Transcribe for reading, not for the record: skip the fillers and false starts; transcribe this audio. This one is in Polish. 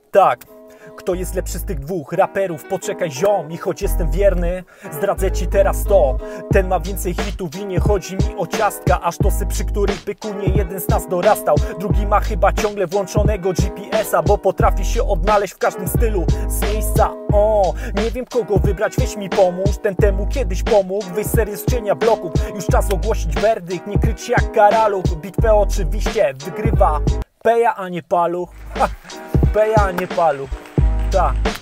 Tak, kto jest lepszy z tych dwóch raperów? Poczekaj ziom, i choć jestem wierny, zdradzę ci teraz to. Ten ma więcej hitów i nie chodzi mi o ciastka, aż tosy, przy których byku nie jeden z nas dorastał. Drugi ma chyba ciągle włączonego GPS-a, bo potrafi się odnaleźć w każdym stylu z miejsca. Nie wiem kogo wybrać, weź mi pomóż. Ten temu kiedyś pomógł, wyjść serię z cienia bloków. Już czas ogłosić werdykt, nie kryć się jak karaluch. Bitwę oczywiście wygrywa Peja, a nie Paluch. Peja, a nie Paluch. Tak.